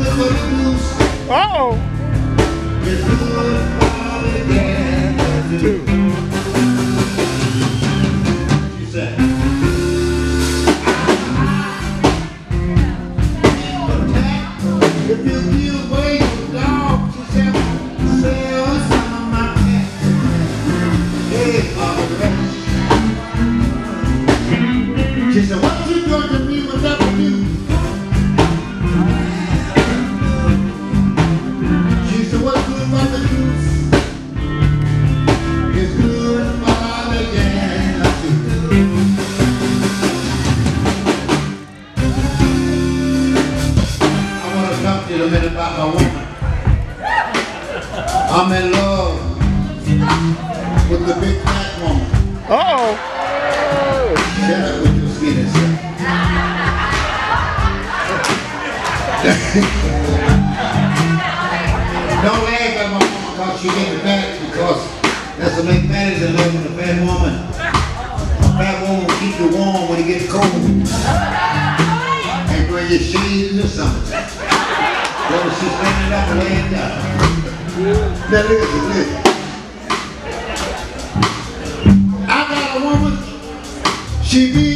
Uh-oh. She said, if you give away your dog, she said, sell some of my cats. Hey, she said, what you doing to me was up to you? She said, what's good for the goose is good for the gander too. I want to talk to you a minute about my woman. I'm in love with the big fat woman. Uh-oh. Shut up with your skinny self. Don't laugh at my mama because she getting fat, because that's what make fatties in love with a fat woman. A fat woman will keep you warm when it gets cold. And bring you shades or something. Whether she's standing up or laying down. Now listen. I got a woman, she be